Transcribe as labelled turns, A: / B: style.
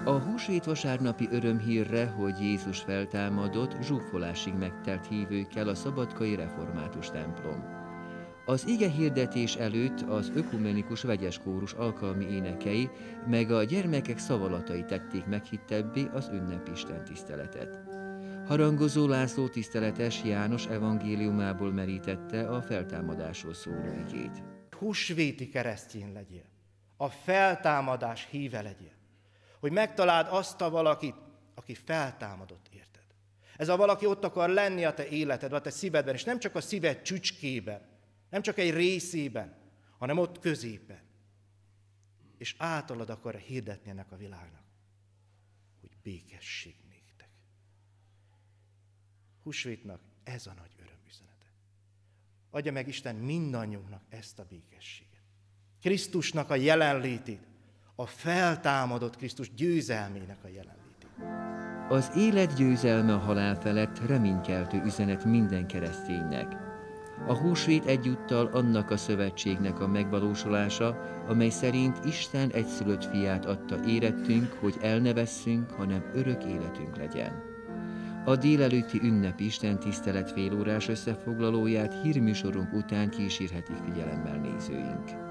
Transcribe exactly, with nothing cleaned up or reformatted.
A: A húsvét vasárnapi örömhírre, hogy Jézus feltámadott, zsúfolásig megtelt hívőkkel a szabadkai református templom. Az ige hirdetés előtt az ökumenikus vegyes kórus alkalmi énekei, meg a gyermekek szavalatai tették meghittebbé az ünnepi istentiszteletet. Harangozó László tiszteletes János evangéliumából merítette a feltámadásról szóló igét.
B: Húsvéti keresztény legyél, a feltámadás híve legyél, hogy megtaláld azt a valakit, aki feltámadott, érted. Ez a valaki ott akar lenni a te életedben, a te szívedben, és nem csak a szíved csücskében, nem csak egy részében, hanem ott középen. És általad akar hirdetni ennek a világnak, hogy békesség néktek. Húsvétnak ez a nagy örömüzenete. Adja meg Isten mindannyiunknak ezt a békességet. Krisztusnak a jelenlétét, a feltámadott Krisztus győzelmének a jelenlétét.
A: Az élet győzelme a halál felett reménykeltő üzenet minden kereszténynek. A húsvét egyúttal annak a szövetségnek a megvalósulása, amely szerint Isten egyszülött fiát adta érettünk, hogy el ne vesszünk, hanem örök életünk legyen. A délelőtti ünnepi istentisztelet félórás összefoglalóját hírműsorunk után kísérhetik figyelemmel nézőink.